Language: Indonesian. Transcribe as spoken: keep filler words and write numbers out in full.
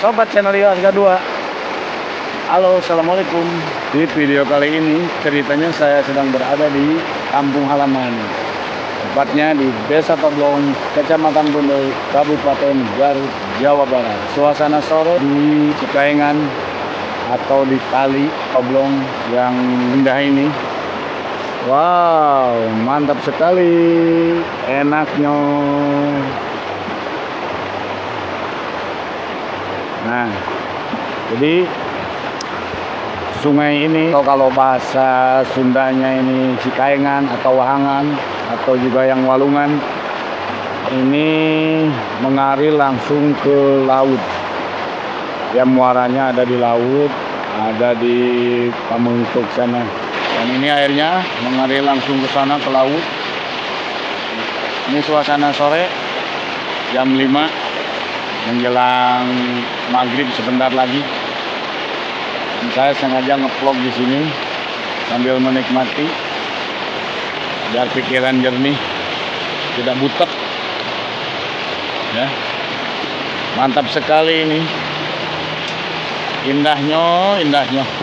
Sobat channel Rio Harga dua. Halo, assalamualaikum. Di video kali ini ceritanya saya sedang berada di kampung halaman, tepatnya di Desa Toblong, Kecamatan Bundel, Kabupaten Garut, Jawa Barat. Suasana sore di Cikaengan atau di Kali Toblong yang indah ini. Wow, mantap sekali, enaknya. Nah, jadi sungai ini atau kalau bahasa Sundanya ini Cikaengan atau Wahangan atau juga yang Walungan, ini mengalir langsung ke laut. Ya, muaranya ada di laut, ada di Pamengkuk sana. Dan ini airnya mengalir langsung ke sana ke laut. Ini suasana sore jam lima menjelang maghrib sebentar lagi. Dan saya sengaja ngevlog di sini sambil menikmati biar pikiran jernih, tidak butek. Ya, mantap sekali ini, indahnya, indahnya.